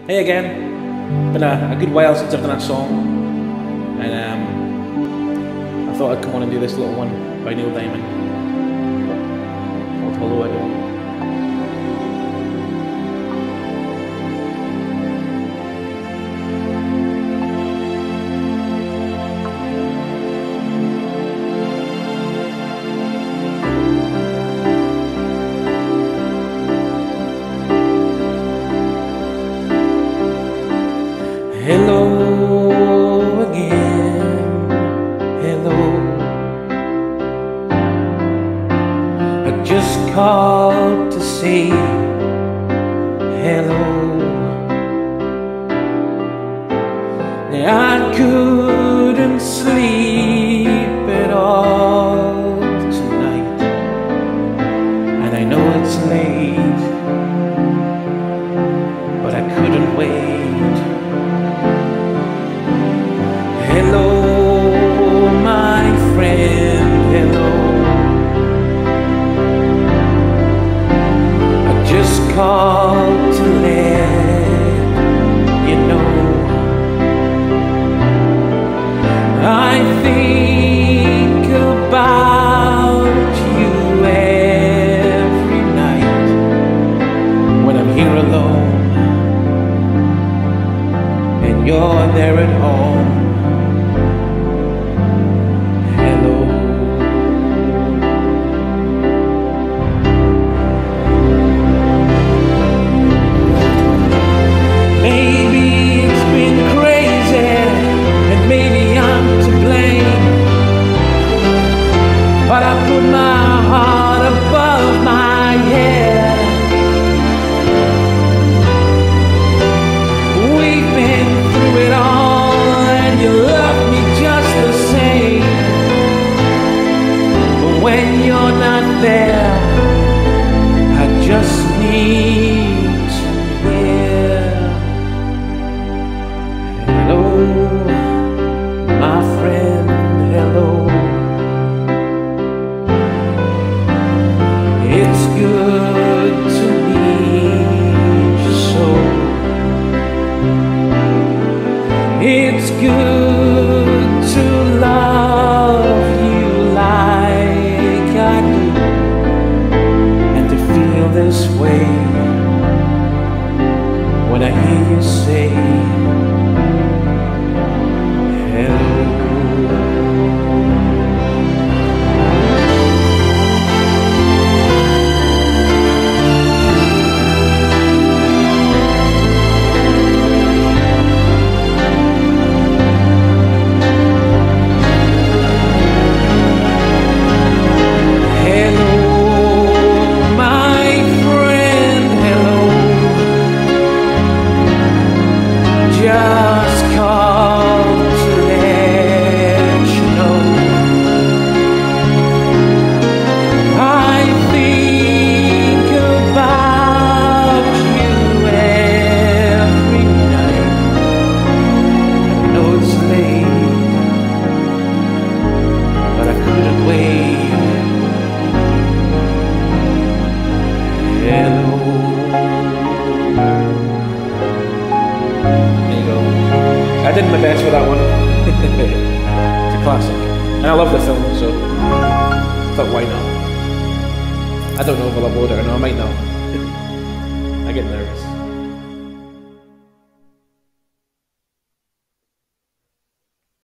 Hey again. Been a good while since I've done a song, and I thought I'd come on and do this little one by Neil Diamond called Hello Again. Hello again, hello. I just called to say hello. I couldn't sleep at all tonight, and I know it's late, but I couldn't wait. Hello, my friend, hello. I just called to let you know I think about you every night when I'm here alone and you're there at home. But I put my heart above my head. We've been through it all, and you love me just the same. But when you're not there, I just need to hear hello, my friend, hello. It's good to meet you so. It's good to love you like I do, and to feel this way when I hear you say hello. Just called to let you know I think about you every night. I know it's late, but I couldn't wait. Hello. I did my best for that one. It's a classic. And I love the film, so I thought why not? I don't know if I'll upload it or not, I might not. I get nervous.